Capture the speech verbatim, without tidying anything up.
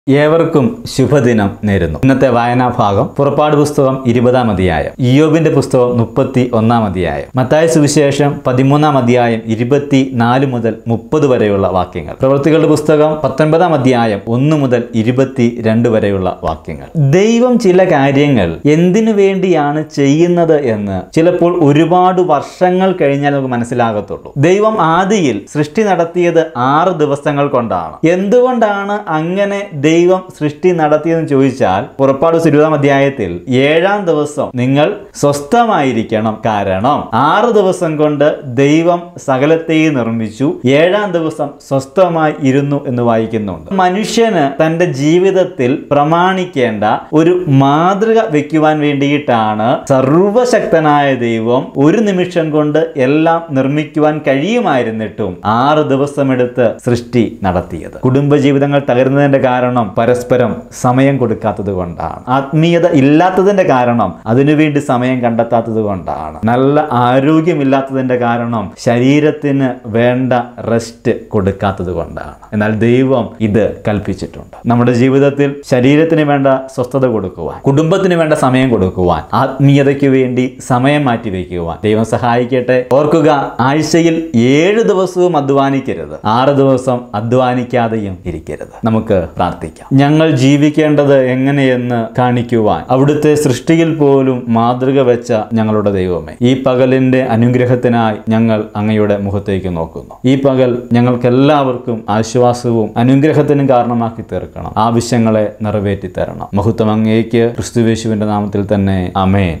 ഏവർക്കും ശുഭദിനം നേരുന്നു. ഇന്നത്തെ വായനാ ഭാഗം പുറപ്പാട് പുസ്തകം ഇരുപതാം അധ്യായം, ഇയ്യോബിന്റെ പുസ്തകം മുപ്പത്തി ഒന്നാം അധ്യായം, മത്തായി സുവിശേഷം പതിമൂന്നാം അധ്യായം ഇരുപത്തി നാല് മുതൽ മുപ്പത് വരെയുള്ള വാക്യങ്ങൾ, പ്രവൃത്തികളുടെ പുസ്തകം പത്തൊൻപതാം അധ്യായം ഒന്ന് മുതൽ ഇരുപത്തി രണ്ട് വരെയുള്ള വാക്യങ്ങൾ. ദൈവം ചില കാര്യങ്ങൾ എന്തിനു വേണ്ടിയാണ് ചെയ്യുന്നത് എന്ന് ചിലപ്പോൾ ഒരുപാട് വർഷങ്ങൾ കഴിഞ്ഞാൽ നമുക്ക് മനസ്സിലാകത്തുള്ളൂ. ദൈവം ആദിയിൽ സൃഷ്ടി നടത്തിയത് ആറ് ദിവസങ്ങൾ കൊണ്ടാണ്. എന്തുകൊണ്ടാണ് അങ്ങനെ ദൈവം സൃഷ്ടി നടത്തിയെന്ന് ചോദിച്ചാൽ, പുറപ്പാട് ഇരുപതാം അധ്യായത്തിൽ ഏഴാം ദിവസം നിങ്ങൾ സ്വസ്ഥമായിരിക്കണം, കാരണം ആറ് ദിവസം കൊണ്ട് ദൈവം സകലത്തെയും നിർമ്മിച്ചു, ഏഴാം ദിവസം സ്വസ്ഥമായി ഇരുന്നു എന്ന് വായിക്കുന്നുണ്ട്. മനുഷ്യന് തന്റെ ജീവിതത്തിൽ പ്രമാണിക്കേണ്ട ഒരു മാതൃക വെക്കുവാൻ വേണ്ടിയിട്ടാണ് സർവശക്തനായ ദൈവം ഒരു നിമിഷം കൊണ്ട് എല്ലാം നിർമ്മിക്കുവാൻ കഴിയുമായിരുന്നിട്ടും ആറ് ദിവസമെടുത്ത് സൃഷ്ടി നടത്തിയത്. കുടുംബജീവിതങ്ങൾ തകരുന്നതിന്റെ കാരണം പരസ്പരം സമയം കൊടുക്കാത്തത് കൊണ്ടാണ്. ആത്മീയത ഇല്ലാത്തതിന്റെ കാരണം അതിനുവേണ്ടി സമയം കണ്ടെത്താത്തത് കൊണ്ടാണ്. നല്ല ആരോഗ്യമില്ലാത്തതിന്റെ കാരണം ശരീരത്തിന് വേണ്ട റെസ്റ്റ് കൊടുക്കാത്തത് കൊണ്ടാണ്. എന്നാൽ ദൈവം ഇത് കൽപ്പിച്ചിട്ടുണ്ട്. നമ്മുടെ ജീവിതത്തിൽ ശരീരത്തിന് വേണ്ട സ്വസ്ഥത കൊടുക്കുവാൻ, കുടുംബത്തിന് വേണ്ട സമയം കൊടുക്കുവാൻ, ആത്മീയതയ്ക്ക് വേണ്ടി സമയം മാറ്റിവെക്കുവാൻ ദൈവം സഹായിക്കട്ടെ. ഓർക്കുക, ആഴ്ചയിൽ ഏഴ് ദിവസവും അധ്വാനിക്കരുത്, ആറ് ദിവസം അധ്വാനിക്കാതെയും ഇരിക്കരുത്. നമുക്ക് പ്രാർത്ഥിക്കാം. ഞങ്ങൾ ജീവിക്കേണ്ടത് എങ്ങനെയെന്ന് കാണിക്കുവാൻ അവിടുത്തെ സൃഷ്ടിയിൽ പോലും മാതൃക വെച്ച ഞങ്ങളുടെ ദൈവമേ, ഈ പകലിന്റെ അനുഗ്രഹത്തിനായി ഞങ്ങൾ അങ്ങയുടെ മുഖത്തേക്ക് നോക്കുന്നു. ഈ പകൽ ഞങ്ങൾക്കെല്ലാവർക്കും ആശ്വാസവും അനുഗ്രഹത്തിനും കാരണമാക്കി തീർക്കണം. ആവശ്യങ്ങളെ നിറവേറ്റി തരണം. മഹത്വം അങ്ങേക്ക്, ക്രിസ്തുയേശുവിന്റെ നാമത്തിൽ തന്നെ. ആമേൻ.